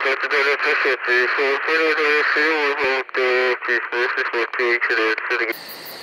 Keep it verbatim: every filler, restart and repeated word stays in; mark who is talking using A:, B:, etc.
A: 活動の施設、それの使用をもって、実施するということです。